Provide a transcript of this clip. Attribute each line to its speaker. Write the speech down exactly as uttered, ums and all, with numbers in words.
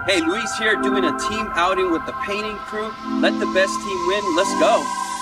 Speaker 1: Hey, Luis here doing a team outing with the painting crew. Let the best team win. Let's go.